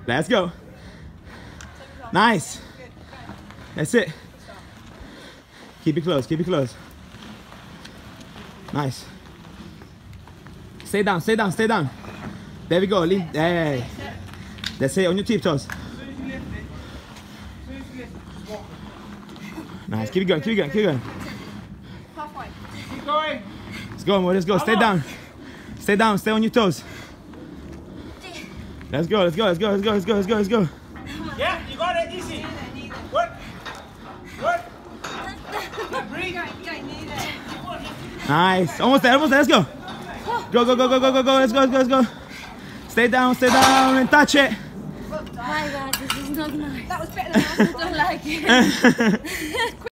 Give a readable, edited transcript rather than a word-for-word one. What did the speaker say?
Let's go. Nice. That's it. Keep it close, keep it close. Nice. Stay down, stay down, stay down. There we go. Hey. That's it, on your tiptoes. Nice, keep it going, keep it going, keep it going. Keep going. Let's go, more. Let's go. Stay down. Stay down, stay on your toes. Let's go, let's go, let's go, let's go, let's go, let's go, let's go. Yeah, you got it, easy. Good. Good. Breathe. Nice. Almost there, let's go. Go, go, go, go, go, go, go, let's go, let's go, let's go. Stay down, and touch it. My God, this is not nice. That was better than I don't like it.